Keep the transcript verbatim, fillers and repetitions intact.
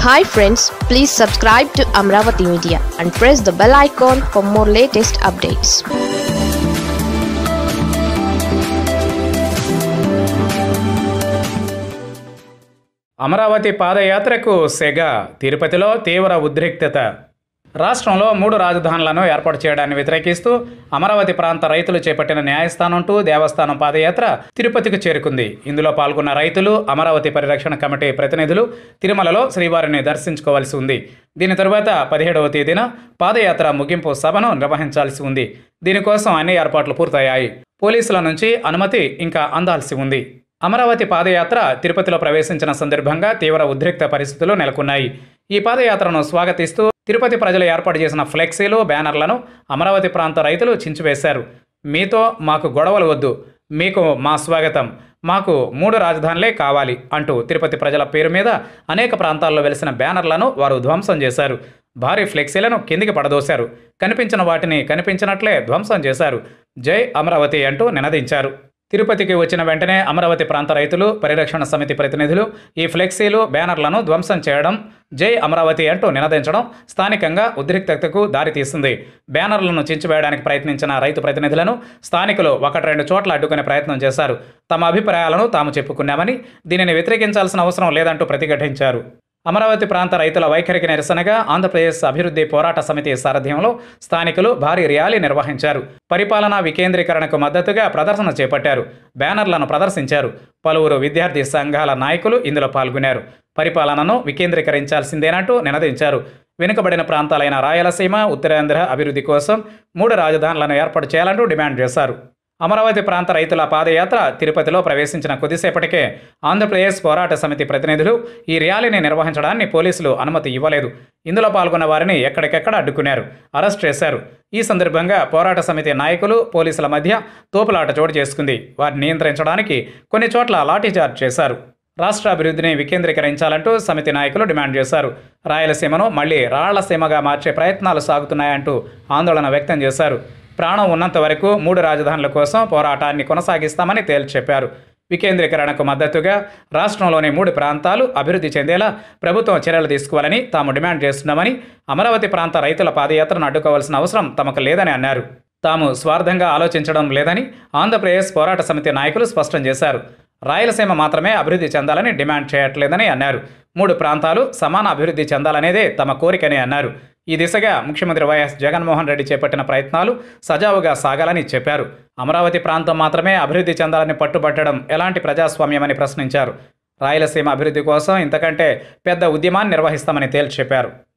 Hi friends, please subscribe to Amaravati Media and press the bell icon for more latest updates. Amaravati పాదయాత్రకు సెగ, తిరుపతిలో తీవ్ర ఉద్రిక్తత. రాష్ట్రంలో మూడు రాజధానులను ఏర్పాటు చేయడాన్ని వ్యతిరేకిస్తూ అమరావతి ప్రాంత రైతులు చేపట్టిన న్యాయస్థానం టు దేవస్థానం పాదయాత్ర తిరుపతికి చేరుకుంది. ఇందులో పాల్గొన్న రైతులు, అమరావతి పరిరక్షణ కమిటీ ప్రతినిధులు తిరుమలలో శ్రీవారిని దర్శించుకోవాల్సి ఉంది. దీని తరువాత పదిహేడవ తేదీన పాదయాత్ర ముగింపు సభను నిర్వహించాల్సి ఉంది. దీనికోసం అన్ని ఏర్పాట్లు పూర్తయ్యాయి. పోలీసుల నుంచి అనుమతి ఇంకా అందాల్సి ఉంది. అమరావతి పాదయాత్ర తిరుపతిలో ప్రవేశించిన సందర్భంగా తీవ్ర ఉద్రిక్త పరిస్థితులు నెలకొన్నాయి. ఈ పాదయాత్రను స్వాగతిస్తూ తిరుపతి ప్రజలు ఏర్పాటు చేసిన ఫ్లెక్సీలు, బ్యానర్లను అమరావతి ప్రాంత రైతులు చించివేశారు. మీతో మాకు గొడవలు వద్దు, మీకు మా స్వాగతం, మాకు మూడు రాజధానులే కావాలి అంటూ తిరుపతి ప్రజల పేరు మీద అనేక ప్రాంతాల్లో వెలిసిన బ్యానర్లను వారు ధ్వంసం చేశారు. భారీ ఫ్లెక్సీలను కిందికి పడదోశారు. కనిపించిన వాటిని కనిపించినట్లే ధ్వంసం చేశారు. జై అమరావతి అంటూ నినదించారు. తిరుపతికి వచ్చిన వెంటనే అమరావతి ప్రాంత రైతులు, పరిరక్షణ సమితి ప్రతినిధులు ఈ ఫ్లెక్సీలు, బ్యానర్లను ధ్వంసం చేయడం, జై అమరావతి అంటూ నినదించడం స్థానికంగా ఉద్రిక్తతకు దారితీసింది. బ్యానర్లను చించివేయడానికి ప్రయత్నించిన రైతు ప్రతినిధులను స్థానికులు ఒకటి రెండు చోట్ల అడ్డుకునే ప్రయత్నం చేశారు. తమ అభిప్రాయాలను తాము చెప్పుకున్నామని, దీనిని వ్యతిరేకించాల్సిన అవసరం లేదంటూ ప్రతిఘటించారు. అమరావతి ప్రాంత రైతుల వైఖరికి నిరసనగా ఆంధ్రప్రదేశ్ అభివృద్ధి పోరాట సమితి సారథ్యంలో స్థానికులు భారీ ర్యాలీ నిర్వహించారు. పరిపాలనా వికేంద్రీకరణకు మద్దతుగా ప్రదర్శన చేపట్టారు. బ్యానర్లను ప్రదర్శించారు. పలువురు విద్యార్థి సంఘాల నాయకులు ఇందులో పాల్గొన్నారు. పరిపాలనను వికేంద్రీకరించాల్సిందేనంటూ నినదించారు. వెనుకబడిన ప్రాంతాలైన రాయలసీమ, ఉత్తరాంధ్ర అభివృద్ధి కోసం మూడు రాజధానులను ఏర్పాటు చేయాలంటూ డిమాండ్ చేశారు. అమరావతి ప్రాంత రైతుల పాదయాత్ర తిరుపతిలో ప్రవేశించిన కొద్దిసేపటికే ఆంధ్రప్రదేశ్ పోరాట సమితి ప్రతినిధులు ఈ ర్యాలీని నిర్వహించడాన్ని పోలీసులు అనుమతి ఇవ్వలేదు. ఇందులో పాల్గొన్న వారిని ఎక్కడికెక్కడ అడ్డుకున్నారు, అరెస్ట్ చేశారు. ఈ సందర్భంగా పోరాట సమితి నాయకులు, పోలీసుల మధ్య తోపులాట చోటు చేసుకుంది. వారిని నియంత్రించడానికి కొన్ని చోట్ల లాఠీచార్జ్ చేశారు. రాష్ట్ర అభివృద్ధిని వికేంద్రీకరించాలంటూ సమితి నాయకులు డిమాండ్ చేశారు. రాయలసీమను మళ్లీ రాళ్లసీమగా మార్చే ప్రయత్నాలు సాగుతున్నాయంటూ ఆందోళన వ్యక్తం చేశారు. ప్రాణం ఉన్నంత వరకు మూడు రాజధానుల కోసం పోరాటాన్ని కొనసాగిస్తామని తేల్చి చెప్పారు. వికేంద్రీకరణకు మద్దతుగా రాష్ట్రంలోని మూడు ప్రాంతాలు అభివృద్ధి చెందేలా ప్రభుత్వం చర్యలు తీసుకోవాలని తాము డిమాండ్ చేస్తున్నామని, అమరావతి ప్రాంత రైతుల పాదయాత్రను అడ్డుకోవాల్సిన అవసరం తమకు లేదని అన్నారు. తాము స్వార్థంగా ఆలోచించడం లేదని ఆంధ్రప్రదేశ్ పోరాట సమితి నాయకులు స్పష్టం చేశారు. రాయలసీమ మాత్రమే అభివృద్ధి చెందాలని డిమాండ్ చేయట్లేదని అన్నారు. మూడు ప్రాంతాలు సమాన అభివృద్ధి చెందాలనేదే తమ కోరికని అన్నారు. ఈ దిశగా ముఖ్యమంత్రి వైఎస్ జగన్మోహన్ రెడ్డి చేపట్టిన ప్రయత్నాలు సజావుగా సాగాలని చెప్పారు. అమరావతి ప్రాంతం మాత్రమే అభివృద్ధి చెందాలని పట్టుబట్టడం ఎలాంటి ప్రజాస్వామ్యమని ప్రశ్నించారు. రాయలసీమ అభివృద్ధి కోసం ఇంతకంటే పెద్ద ఉద్యమాన్ని నిర్వహిస్తామని తేల్చి చెప్పారు.